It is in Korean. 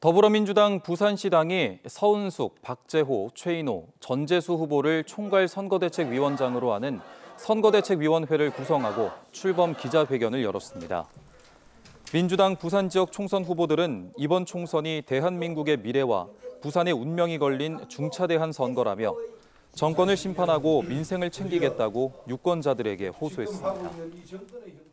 더불어민주당 부산시당이 서은숙, 박재호, 최인호, 전재수 후보를 총괄 선거대책위원장으로 하는 선거대책위원회를 구성하고 출범 기자회견을 열었습니다. 민주당 부산 지역 총선 후보들은 이번 총선이 대한민국의 미래와 부산의 운명이 걸린 중차대한 선거라며 정권을 심판하고 민생을 챙기겠다고 유권자들에게 호소했습니다.